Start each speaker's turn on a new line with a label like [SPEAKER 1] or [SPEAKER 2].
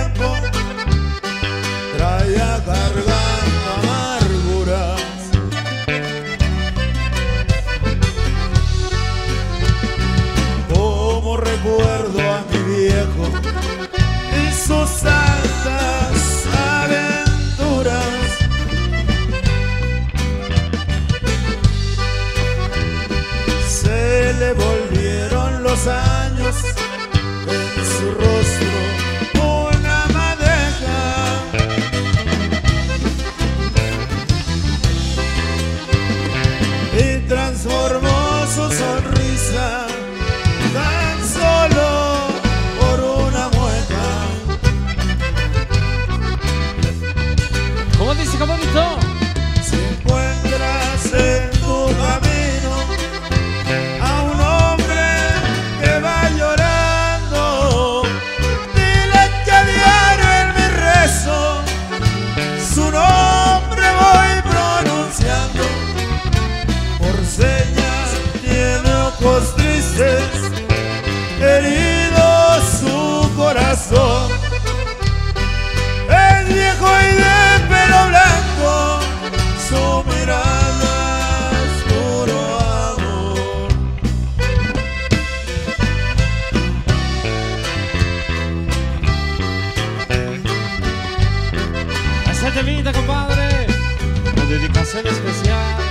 [SPEAKER 1] tiempo traía cargando amarguras. Como recuerdo a mi viejo y sus altas aventuras. Se le volvieron los años en su rostro una madeja. Y transformó su sonrisa tan solo por una mueca.
[SPEAKER 2] ¿Cómo dice, cómo bonito?
[SPEAKER 1] Si encuentras en tu camino a un hombre que va llorando, dile que a diario en mi rezo su nombre voy pronunciando. Por señas tiene ojos tristes, herido su corazón. Es viejo y de pelo blanco, su mirada es puro amor.
[SPEAKER 2] Esa temita, compadre, con dedicación especial.